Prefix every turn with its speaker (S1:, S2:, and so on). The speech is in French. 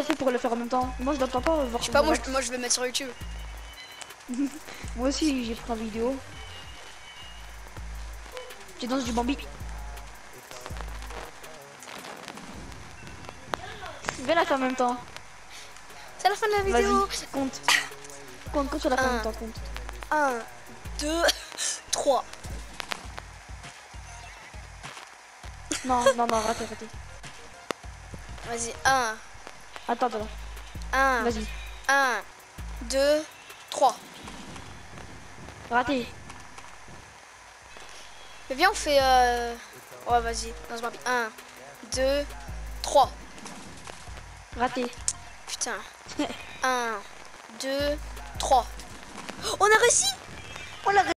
S1: t'as fait pour le faire en même temps? Moi je n'entends pas voir.
S2: Je sais pas, moi je vais mettre sur YouTube.
S1: Moi aussi j'ai pris une vidéo. Tu danses du Bambi. Viens la faire en même temps.
S2: C'est la fin de la vidéo.
S1: Vas-y, compte. Compte sur la fin en même temps, compte.
S2: 1, 2, 3.
S1: Non, raté.
S2: Vas-y, 1.
S1: Attends.
S2: 1.
S1: Vas-y.
S2: 1, 2, 3.
S1: Raté.
S2: Mais viens, on fait. Ouais, vas-y. Dans ce 1, 2, 3.
S1: Raté.
S2: Putain. 1, 2, 3. On a réussi!
S1: On l'a